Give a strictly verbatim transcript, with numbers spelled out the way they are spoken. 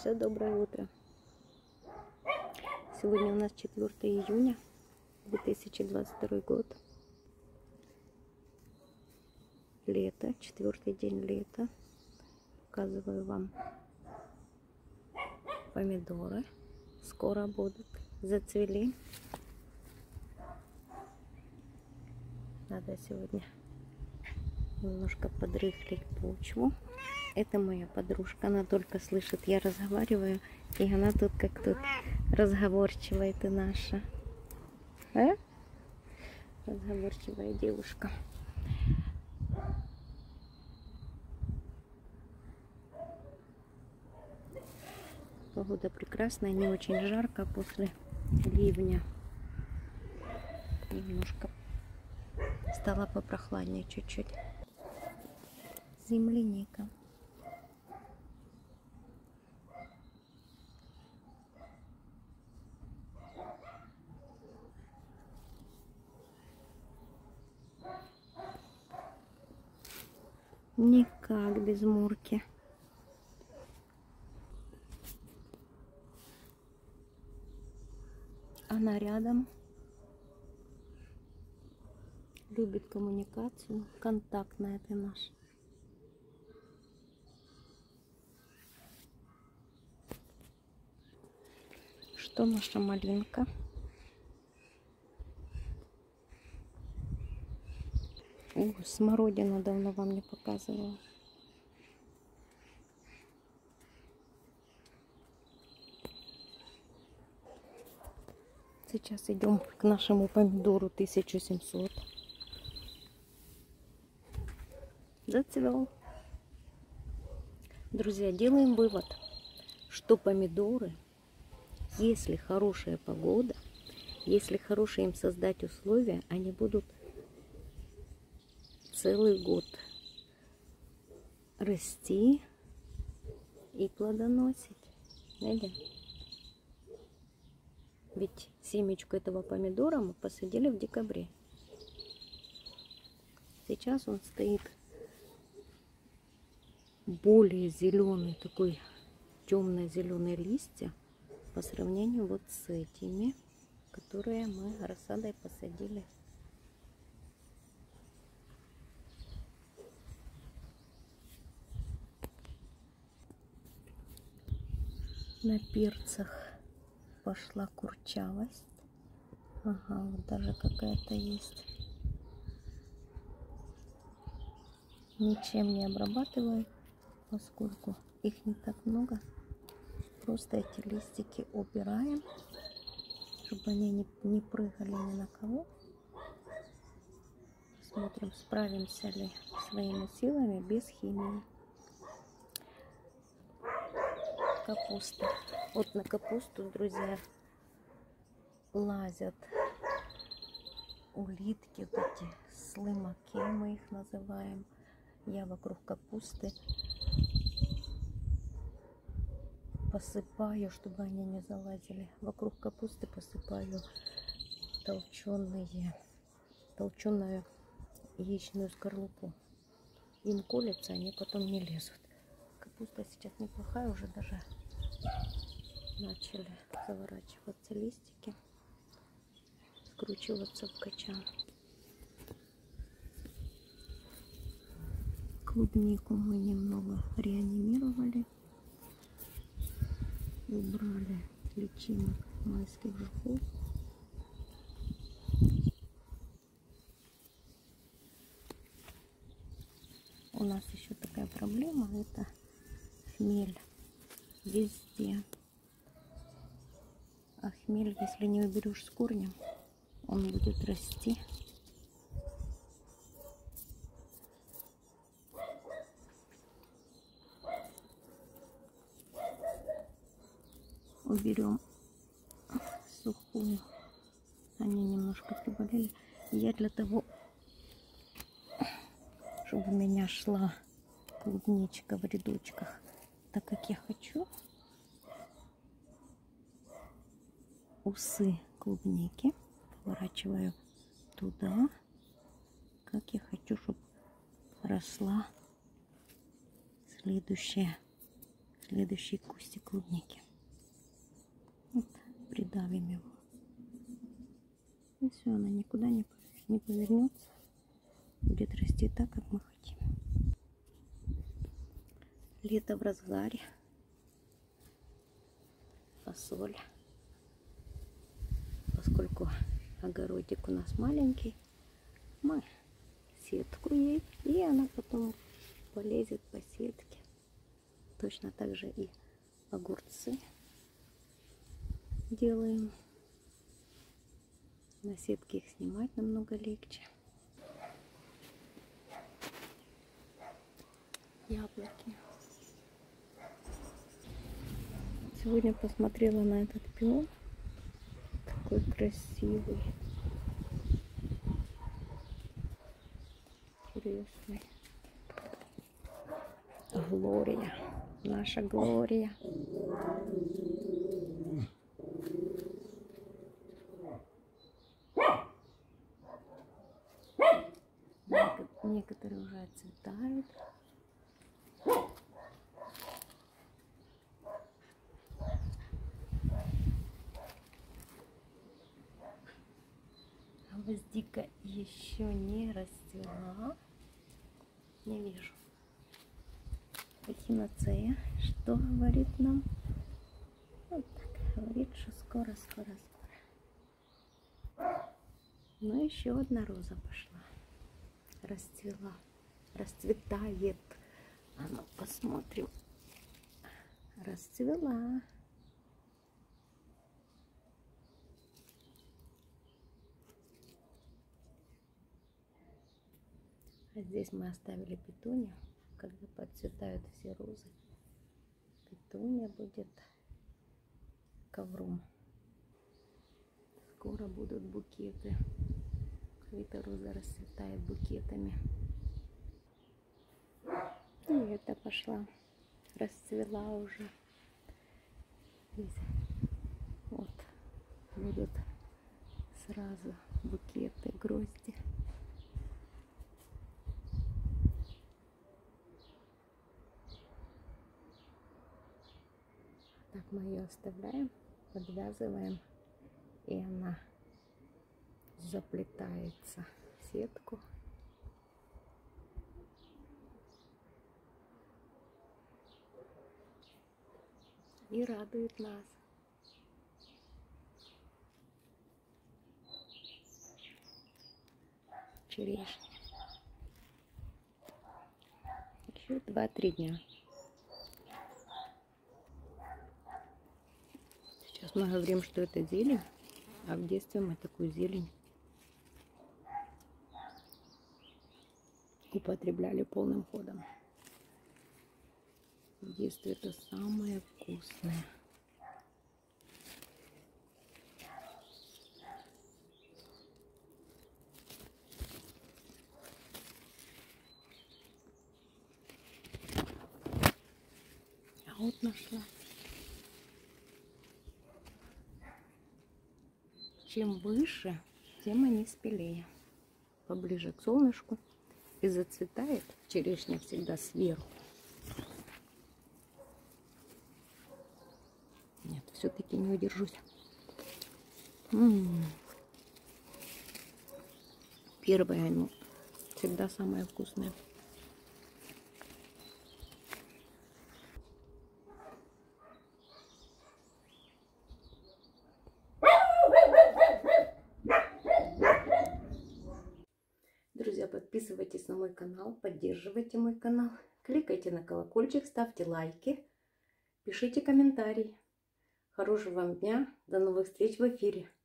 Все, доброе утро. Сегодня у нас четвёртое июня две тысячи двадцать второй год. Лето, четвертый день лета. Показываю вам помидоры. Скоро будут. Зацвели. Надо сегодня немножко подрыхлить почву. Это моя подружка, она только слышит, я разговариваю, и она тут как тут разговорчивая, ты наша. А? Разговорчивая девушка. Погода прекрасная, не очень жарко после ливня. Немножко стало попрохладнее чуть-чуть. Земляника. Никак без Мурки. Она рядом. Любит коммуникацию. Контактная ты наша. Что наша малинка? О, смородину давно вам не показывала. Сейчас идем к нашему помидору тысяча семьсот. Зацвел. Друзья, делаем вывод, что помидоры, если хорошая погода, если хорошие им создать условия, они будут целый год расти и плодоносить. Видите? Ведь семечку этого помидора мы посадили в декабре. Сейчас он стоит более зеленый, такой темно-зеленый листья по сравнению вот с этими, которые мы рассадой посадили. На перцах пошла курчавость. Ага, вот даже какая-то есть. Ничем не обрабатываю, поскольку их не так много. Просто эти листики убираем, чтобы они не, не прыгали ни на кого. Смотрим, справимся ли своими силами без химии. Капуста. Вот на капусту, друзья, лазят улитки, вот эти слымаки мы их называем. Я вокруг капусты посыпаю, чтобы они не залазили. Вокруг капусты посыпаю толченые, толченую яичную скорлупу. Им колется, они потом не лезут. Капуста сейчас неплохая, уже даже начали заворачиваться листики, скручиваться в качан. Клубнику мы немного реанимировали, убрали личинок майских жуков. У нас еще такая проблема, это хмель везде. А хмель, если не уберешь с корнем, он будет расти. Уберем сухую. Они немножко приболели. Я для того, чтобы у меня шла клубничка в рядочках, так как я хочу, усы клубники поворачиваю туда, как я хочу, чтобы росла следующая Следующий кустик клубники. Вот, придавим его. И все, она никуда не, не повернется. Будет расти так, как мы хотим. Лето в разгаре. Фасоль. Поскольку огородик у нас маленький, мы сетку ей, и она потом полезет по сетке. Точно так же и огурцы делаем. На сетке их снимать намного легче. Яблоки. Сегодня посмотрела на этот пион. Такой красивый. Интересный. Глория. Наша Глория. Некоторые уже отцветают. А гвоздика еще не расцвела. Не вижу. Эхиноцея, что говорит нам? Вот так, говорит, что скоро, скоро, скоро. Но еще одна роза пошла. Расцвела. Расцветает. А ну, посмотрим. Расцвела. А здесь мы оставили петунью. Когда подцветают все розы, петунья будет ковром. Скоро будут букеты. Эта роза расцветает букетами. И эта пошла, расцвела уже. Здесь вот будут сразу букеты, грозди. Так мы ее оставляем, подвязываем, и она заплетается в сетку. И радует нас. Черешня. Еще два-три дня. Сейчас мы говорим, что это зелень, а в детстве мы такую зелень употребляли полным ходом. В детстве это самое вкусное. А вот нашла. Чем выше, тем они спелее. Поближе к солнышку. И зацветает черешня всегда сверху. Нет, все-таки не удержусь. М-м-м. Первая, ну, всегда самая вкусная. Друзья, подписывайтесь на мой канал, поддерживайте мой канал, кликайте на колокольчик, ставьте лайки, пишите комментарии. Хорошего вам дня, до новых встреч в эфире.